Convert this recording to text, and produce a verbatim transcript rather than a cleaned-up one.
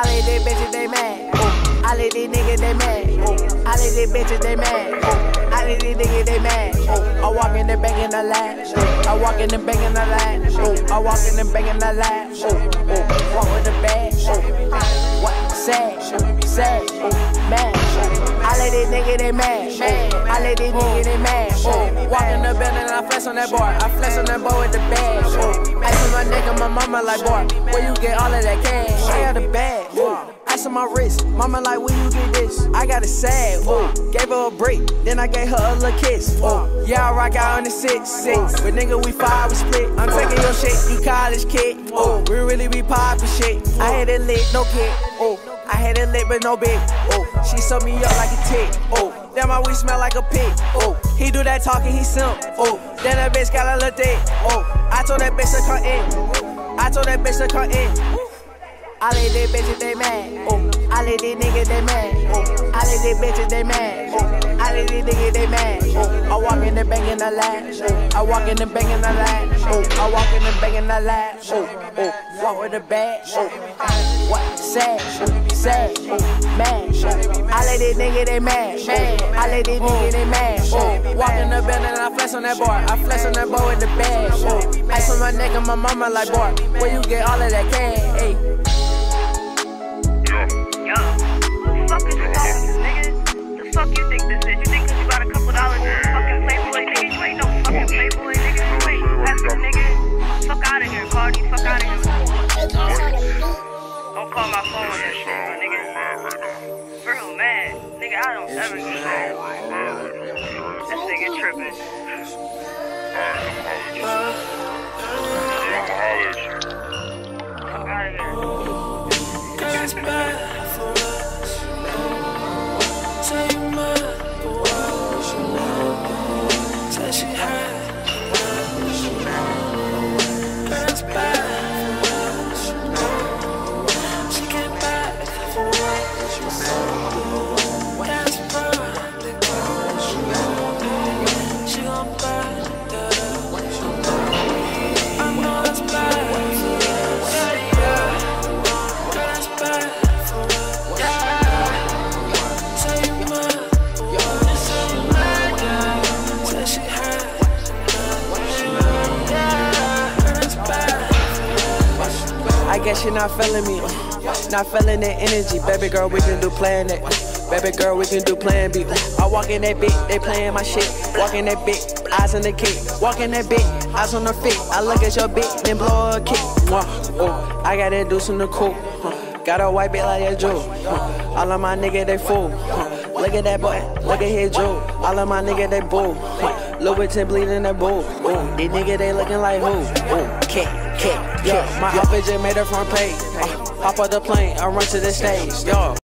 All of these bitches, they mad. Oh. All of these niggas, they mad. Oh. All of these bitches, they mad. Oh. All of these niggas, they mad. Oh. I walk in the bank in the lab. Oh. I walk in the bank in the lab. Oh. I walk in the bank in the lab. Oh. Oh. Walk with the bag. Oh. What? Sad. Sad. Oh. Mad. All of these niggas, they mad. Oh. All of these niggas, they mad. Oh. Walk in the building and I flex on that boy. I flex on that boy with the bag. Oh. Asking my nigga, my mama like, boy, where you get all of that cash? I got a bag. Oh. Ice on my wrist, mama like, where you get this? I got a sad, oh. Gave her a break, then I gave her a little kiss, oh. Yeah, I rock out on the six, six. But nigga, we five, we split. I'm taking your shit, you college kid, oh. We really be poppin' shit. I had it lit, no kid, oh. I had it lit, but no big, oh. She sewed me up like a tick, oh. Damn, my weed smell like a pig, oh. He do that talking, he simp, oh. Then that bitch got a little dick, oh. I told that bitch to come in, I told that bitch to come in. All of these bitches, they mad. Oh. All of these niggas, they mad. Oh. All of these bitches, they mad. Oh. All of these niggas, they mad. Oh. I walk in the bank in the lab. Oh. I walk in the bank in the lab. Oh. I walk in the bank in the lab. Oh. Oh. Walk with the bag. Oh. What? Sad. Oh. Sad. Oh. Mad. Oh. All of these niggas, they mad. Oh. All of these niggas, they mad. Oh. Walk in the building and I flex on that boy. I flex on that boy with the bag. Oh. Ice on my neck and my mama like, boy, where you get all of that cash? Hey. Yo, who the fuck is you talking to, nigga? The fuck you think this is? You think cause you got a couple dollars you fucking playboy, nigga? You ain't no fucking playboy, nigga. You ain't passing, nigga. Fuck out of here, Cardi. Fuck out of here. Don't call my phone with that shit, my nigga. For who, man? Nigga, I don't ever get that. This nigga tripping. Fuck out of here. It's bad for us. Say you mad for us. Say she had. It's bad for us. She came back for us. That's probably good. She gon' back that up. I know it's bad. I guess you're not feeling me, not feeling that energy. Baby girl, we can do plan A. Baby girl, we can do plan B. I walk in that bitch, they playing my shit. Walk in that bitch, eyes on the kick. Walk in that bitch, eyes on the feet. I look at your bitch, then blow her a kick. Oh, I got that deuce in the coupe. Got a white bitch like a Jew. All of my niggas, they fool. Look at that boy, look at his Jew. All of my niggas, they bull. Louis Vuitton bleeding that bull. Ooh, these niggas, they looking like who? Ooh, cat, cat, yeah. My outfit just made her front page. Uh, hop off the plane, I run to the stage, yo.